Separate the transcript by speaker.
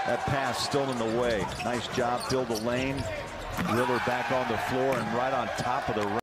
Speaker 1: That pass still in the way. Nice job, fill the lane. Wheeler back on the floor and right on top of the rim.